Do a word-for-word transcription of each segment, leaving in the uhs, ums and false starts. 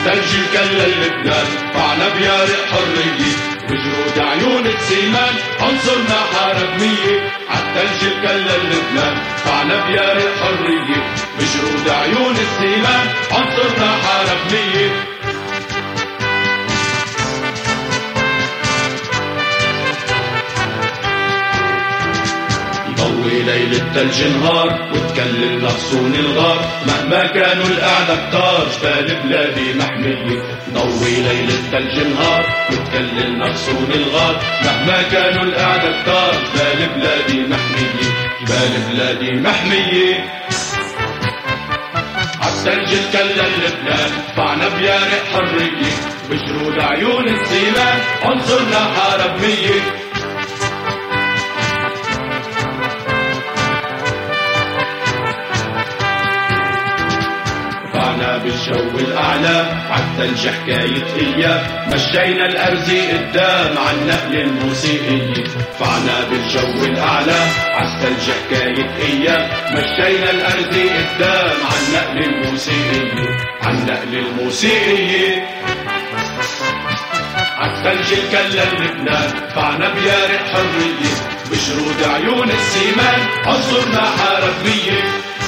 عالثلج الكلا لبنان طعنا بيارق حرية بجرود عيون السيمان عنصرنا حارب مية. عالثلج الكلا لبنان طعنا بيارق حرية بجرود عيون السيمان عنصرنا حارب مية. ضوي ليل التلج نهار وتكلل نغصون الغار مهما كانوا الأعداء كتار جبال بلادي محمية. ضوي ليل التلج نهار وتكلل نغصون الغار مهما كانوا الأعداء كتار جبال بلادي محمية. جبال بلادي محمية. عالثلج الكلا لبنان طعنا بيارق حرية بجرود عيون السيمان عنصرنا حارب مية. بالجو الأعلى عالثلج حكاية إياه مشينا الأرزي قدام عالنقل الموسيقية. فعنا بالجو الأعلى عالثلج حكاية إياه مشينا الأرزي قدام عالنقل الموسيقية. عالنقل الموسيقية. عالثلج الكلا لبنان فعنا بيارق حرية بجرود عيون السيمان عنصرنا حارب مية.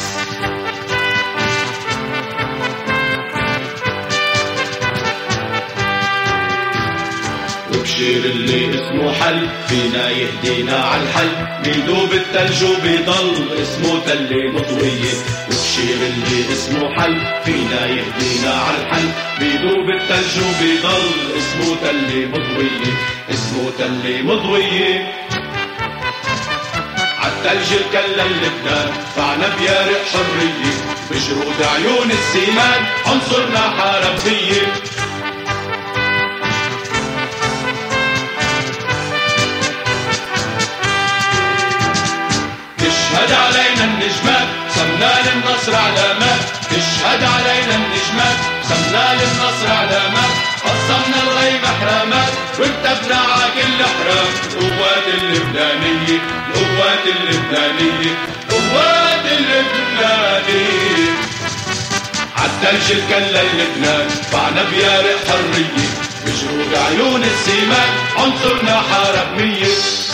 وبشير اللي اسمه حل فينا يهدينا عالحل بيدوب التلج وبيضل اسمه تلة مضوية. وبشير اللي اسمه حل فينا يهدينا عالحل بيدوب التلج وبيضل اسمه تلة مضوية. اسمه تلة مضوية. عالثلج الكلا لبنان فعنا بيارق حرية بجرود عيون السيمان عنصرنا حارب مية. تشهد علينا النجمات سمنا للنصر علامات. تشهد علينا النجمات سمنا للنصر علامات. قسمنا الغيم حرامات وكتبنا عاكل حرام. القوات اللبنانية القوات اللبنانية القوات اللبنانية. عالثلج الكلا لبنان فعنا بيارق حرية بجرود عيون السيمان عنصرنا حارب مية.